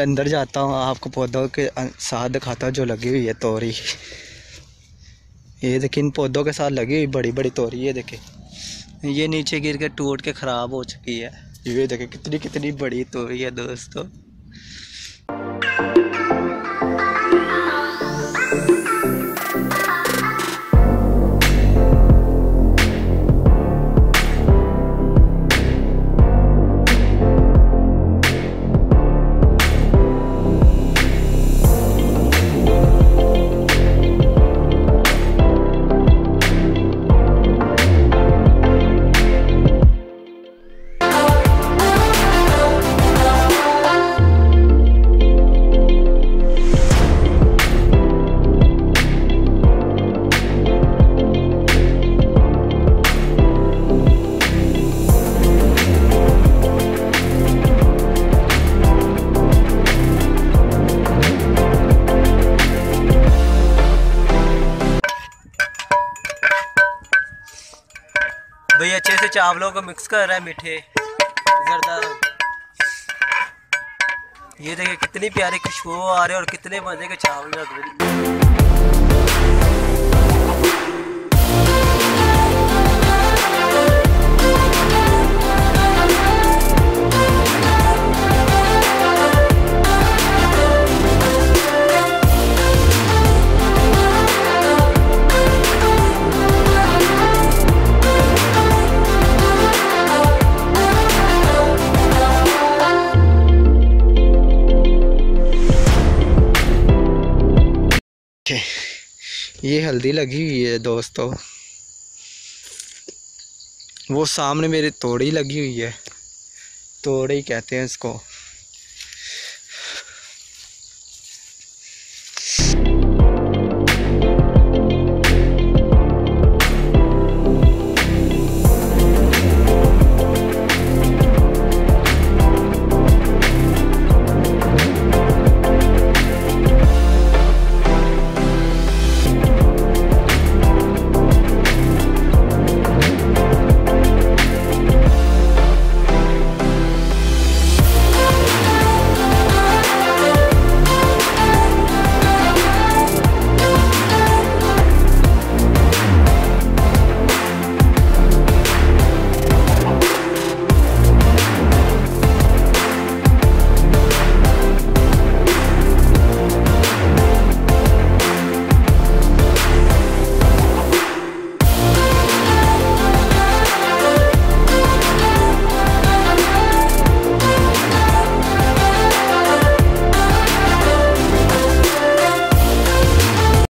अंदर जाता हूँ, आपको पौधों के साथ दिखाता हूँ जो लगी हुई है तोरी। ये देखिए इन पौधों के साथ लगी हुई बड़ी बड़ी तोरी, ये देखे ये नीचे गिर के टूट के ख़राब हो चुकी है। ये देखे कितनी कितनी बड़ी तोरी है दोस्तों। भाई अच्छे से चावलों को मिक्स कर रहा है मीठे जरदा। ये देखिए कितनी प्यारी खुशबू आ रही है और कितने मजे के चावल लग रहे हैं। ये हल्दी लगी हुई है दोस्तों, वो सामने मेरी तोड़ी लगी हुई है, तोड़ी कहते हैं इसको।